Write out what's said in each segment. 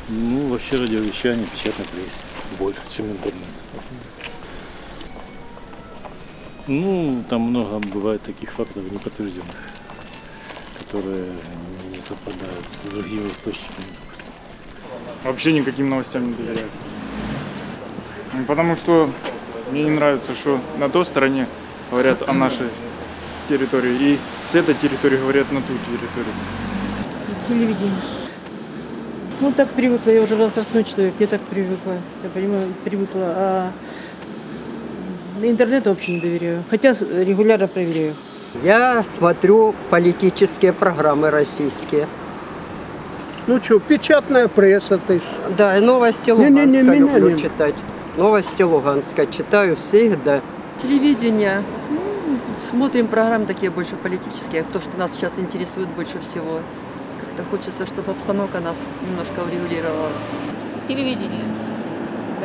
Ну, вообще радиовещание, печатный пресс больше, чем интернет. Ну, там много бывает таких фактов неподтвержденных, которые не совпадают с другими источниками, допустим. Вообще никаким новостям не доверяю. Потому что мне не нравится, что на той стороне говорят о нашей территории, и с этой территории говорят на ту территорию. Телевидение. Ну, так привыкла, я уже возрастной человек, я так привыкла. Я понимаю, привыкла. А интернету вообще не доверяю, хотя регулярно проверяю. Я смотрю политические программы российские. Ну что, печатная пресса, ты ж. Да, и новости Луганска люблю читать. Новости Луганска читаю всегда. Телевидение. Смотрим программы такие больше политические, то, что нас сейчас интересует больше всего. Как-то хочется, чтобы обстановка нас немножко урегулировалась. Телевидение. Да.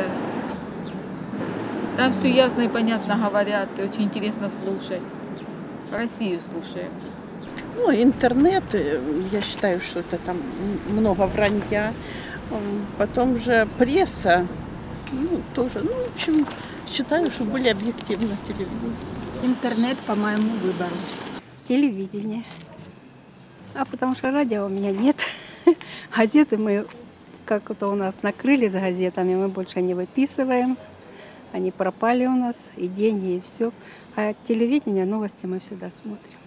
Там все ясно и понятно говорят, и очень интересно слушать. Россию слушаем. Ну, интернет, я считаю, что это там много вранья. Потом же пресса, ну, тоже, ну, в общем, считаю, что более объективно телевидение. Интернет по моему выбору. Телевидение. А потому что радио у меня нет. Газеты мы, как это у нас, накрыли с газетами, мы больше не выписываем. Они пропали у нас, и деньги, и все. А телевидение, новости мы всегда смотрим.